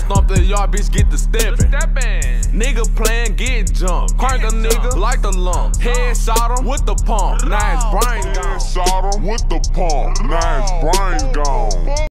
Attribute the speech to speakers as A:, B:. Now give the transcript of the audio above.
A: stomp the yard, bitch, get the steppin'. Nigga playin', get jumped. Crank a nigga like the lump. Head shot him with the pump. Now his brain gone.
B: Shot him with the pump. Now his brain gone.